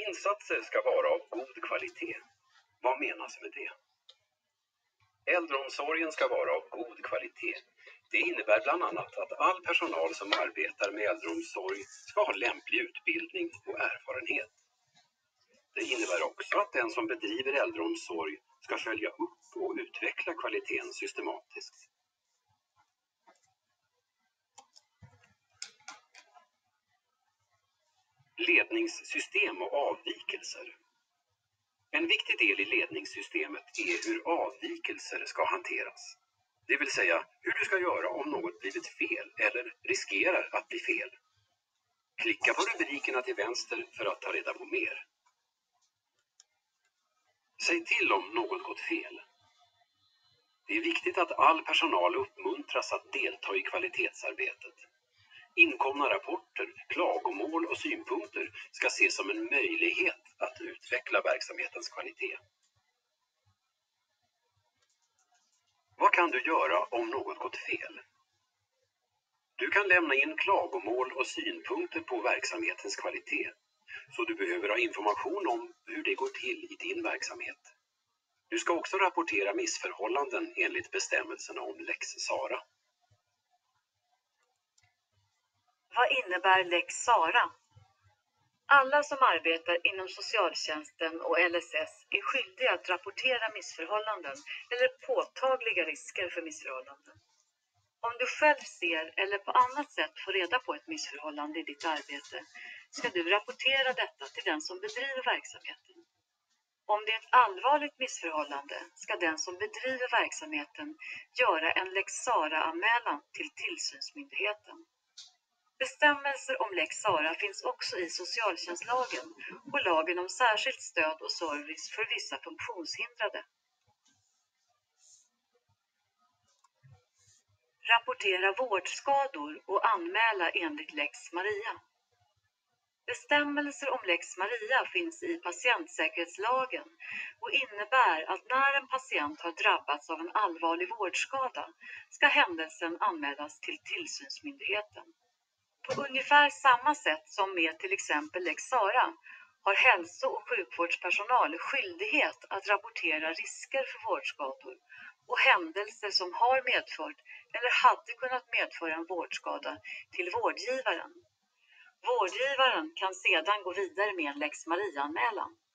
Insatser ska vara av god kvalitet. Vad menas med det? Äldreomsorgen ska vara av god kvalitet. Det innebär bland annat att all personal som arbetar med äldreomsorg ska ha lämplig utbildning och erfarenhet. Det innebär också att den som bedriver äldreomsorg ska följa upp och utveckla kvaliteten systematiskt. Ledningssystem och avvikelser. En viktig del i ledningssystemet är hur avvikelser ska hanteras. Det vill säga hur du ska göra om något blivit fel eller riskerar att bli fel. Klicka på rubrikerna till vänster för att ta reda på mer. Säg till om något gått fel. Det är viktigt att all personal uppmuntras att delta i kvalitetsarbetet. Inkomna rapporter, klagomål och synpunkter ska ses som en möjlighet att utveckla verksamhetens kvalitet. Vad kan du göra om något gått fel? Du kan lämna in klagomål och synpunkter på verksamhetens kvalitet, så du behöver ha information om hur det går till i din verksamhet. Du ska också rapportera missförhållanden enligt bestämmelserna om Lex Sara. Vad innebär Lex Sara? Alla som arbetar inom socialtjänsten och LSS är skyldiga att rapportera missförhållanden eller påtagliga risker för missförhållanden. Om du själv ser eller på annat sätt får reda på ett missförhållande i ditt arbete ska du rapportera detta till den som bedriver verksamheten. Om det är ett allvarligt missförhållande ska den som bedriver verksamheten göra en Lex Sara-anmälan till tillsynsmyndigheten. Bestämmelser om Lex Sara finns också i socialtjänstlagen och lagen om särskilt stöd och service för vissa funktionshindrade. Rapportera vårdskador och anmäla enligt Lex Maria. Bestämmelser om Lex Maria finns i patientsäkerhetslagen och innebär att när en patient har drabbats av en allvarlig vårdskada ska händelsen anmälas till tillsynsmyndigheten. På ungefär samma sätt som med till exempel Lex Sara har hälso- och sjukvårdspersonal skyldighet att rapportera risker för vårdskador och händelser som har medfört eller hade kunnat medföra en vårdskada till vårdgivaren. Vårdgivaren kan sedan gå vidare med en Lex Maria-anmälan.